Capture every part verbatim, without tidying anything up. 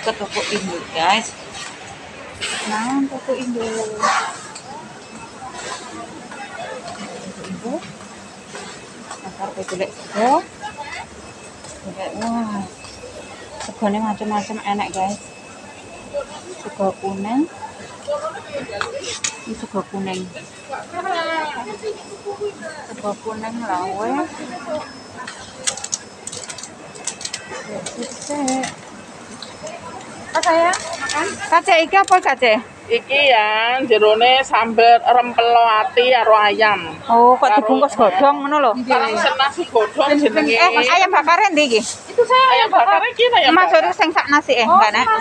ke toko Indo, guys. Nah, toko Indo. Toko Indo. Ntar golek sego. Golek wah. Segone macam-macam enak, guys. Sego kuning. Ini sego kuning. Sego kuning lawe. Apa ya? Makan? Kace iki apa kace? Iki yang jerone sambal rempelo ati karo ayam. Oh, kok dibungkus godhong ngono lho. Pesen nasi godhong jenenge. Eh, ayam bakar ndi iki? Itu saya ayam bakar iki ayam. Maksudnya sing sak nasi eh, enggak nek.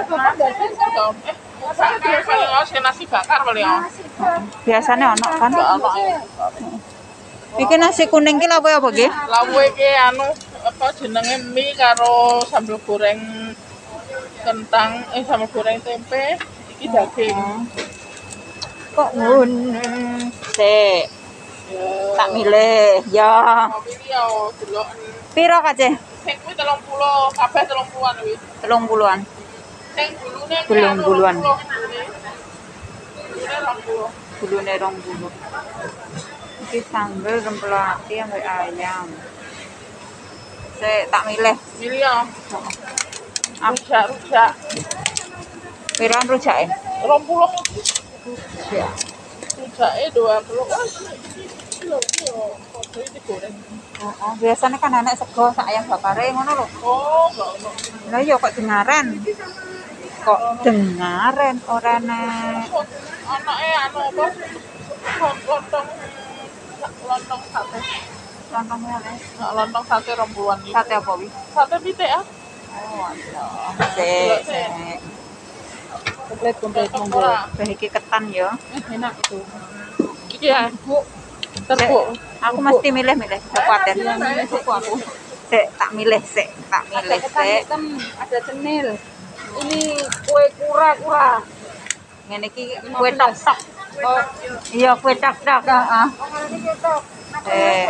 Eh, nasi bakar paling. Biasanya ono kan? Ono. Iki nasi kuning ki lawe apa iki? Lawe iki anu apa jenenge mie karo sambal goreng kentang, eh sambal goreng tempe, iki daging. Kok ngono? Sik. Tak milih. Ya. Iki yo delok. Piro kace? Sing kuwi telung puluh, kabeh telung puluhan kuwi. telung puluhan. Sing gulune telung puluhan. Gulune rong puluh. Gulune rong puluh. Iki sambel rempelo ati ambek ayam. Sik tak milih. Milih yo. Rujak, rujak. Piran rujake? rong puluh. Ya. Rujake dua puluh. Oh, kilo kilo. Kok iki digoreng. Oh, biasanya kan anak sego sak ayam bakare ngono lho. Oh, enggak ono. Lah iya kok dengaren. Kok dengaren ora nek. Anake anu apa? Lontong lontong sate. Lontong ngene. Nah, lontong sate rong puluhan iki. Sate apa wi? Sate pitik ya. Oh, alah. Sik, sik. Komplit komplit monggo. Teh iki ketan ya. Enak itu. Iki ya, Bu. Terpuk. Aku mesti milih-milih kuatir. Suku aku. Sik, tak milih sik, tak milih sik. Ada cenil. Ini kue kura-kura. Ngene iki kue tok-tok. Iya, kue tok-tok, heeh. Eh.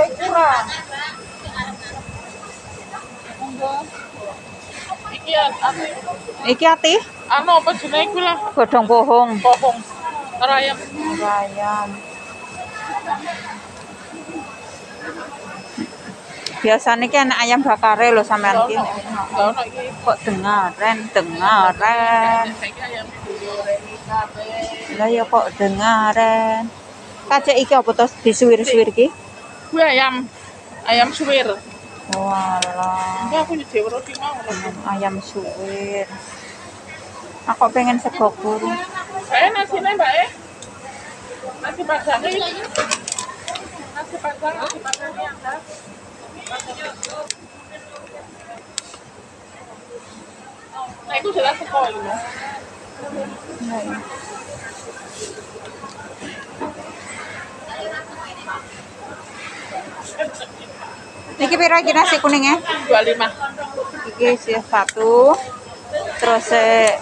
Iki ati. Iki ati? Anu apa jenenge iku lah? Godhong pohong. Pohong. Karo ayam. Ayam. Biasanya ki anak ayam bakare lho sampean ki. Enggak ono iki. Kok dengaren, dengaren. Saiki ayam digoreng kabeh. Lah ya kok dengaren. Kacek iki apa to disuwir-suwir ki? Kuwi ayam. Ayam suwir. Walah. Enggak aku nyedhi roti mau. Ayam suwir. Aku pengen sego guru. Eh nasine Mbak eh. Nasi padang iki. Nasi padang, nasi padang ada. Nah, itu jelas sekolah ini. Iki piro iki nasi kuningnya? dua puluh lima. Iki sih satu. Terus eh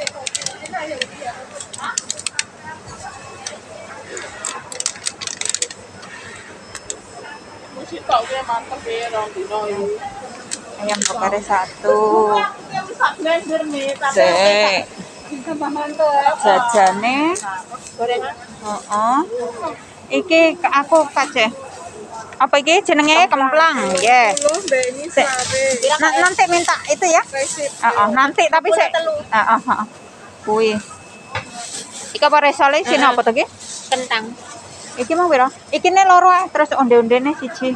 Mesti tok kuwi mantep ya rong dino iki. ayam bakar satu. Blender nih, Sik. mantep. Jajane. Gorengan. Heeh. Iki ke- aku kace. Apa iki jenenge kemplang? Nggih. Mbak ini Sik. Na- nanti minta itu ya. Heeh, nanti tapi sik. Heeh, heeh. Kuwi. Iki apa resole sini apa to iki? Kentang. Iki mau piro? Iki ne loro ae, terus onde-ondene siji.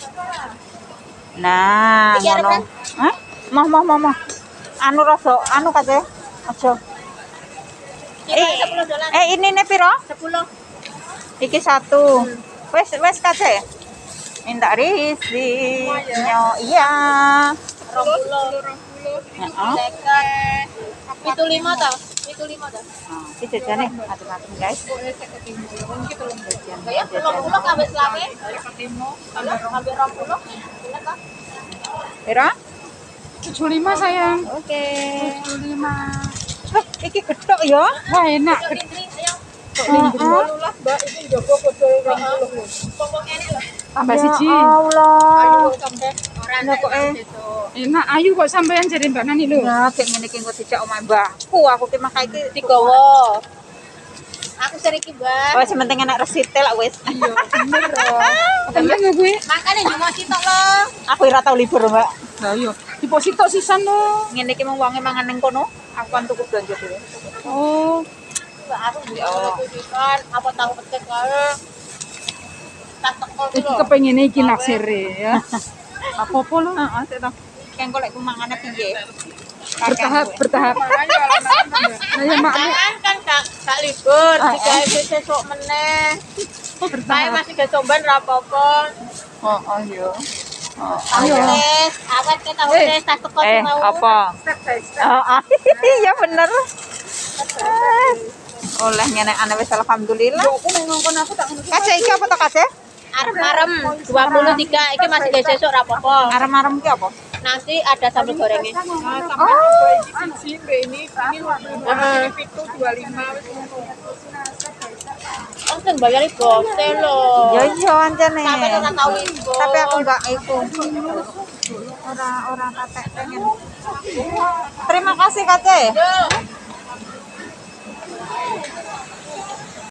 Nah, ngono. Hah? Mau mau mau mau. Anu rasa, anu kace. Aja. Eh, eh ini ne piro? sepuluh. Iki satu. Wes wes kace. Minta risi. Nyo iya. Heeh. Itu lima tau? Itu lima tau? Nah, iki jajane macam-macam, guys. Ya, puluh kabeh selawe. Kabeh rong puluh. Piro? tujuh puluh lima sayang. Oke. tujuh puluh lima. Wah, iki gethuk ya. Wah, enak. Heeh. Mbak, ini jogo kodol rong puluh. Tambah Ya siji. Allah. Ayo sampai. Lah kok eh Enak ayu kok sampean jare Mbak Nani lho. ya kayak ngene iki engko dijak omahe mbahku aku ki mah iki Digowo. Aku sering ki, Mbak. oh sementing enak resite lah wis Iya, bener loh. Temen lho gue. Makane yo mau sitok lho. aku ora tau libur mbak Lah iya, deposito sisan lho. ngene iki mung wonge mangan ning kono aku kan tuku belanja dhewe Oh, Mbak aku beli ono kudikan, apa tahu petek kae. Tak teko iki lho. kepengine iki naksire ya. Apa-apa lho. heeh sik to keng golek ku mangane piye Bertahap, bertahap. Nah, ya mak Jangan kan gak gak libur, Ah, digawe sesuk meneh. Kae bertahap. masih gak coban ra apa-apa. oh oh yo oh Tahu tes, awet ke tahu tes tak teko eh mau. apa oh ah, iya bener Eh, oleh ngene ana wis alhamdulillah Aku nang ngongkon aku tak ngono. kace iki apa to kace Arep marem dua puluh tiga iki masih gak sesuk ra apa-apa. arem-arem ki apa Nanti ada sambal gorengnya. oh Sih, Mbak, ini ini Heeh. itu dua puluh lima wis ngono. Langsung bayar gose lho. ya iya anjane Sampai ora tau iku. tapi aku enggak iku ora ora katek pengen terima kasih kace Yo.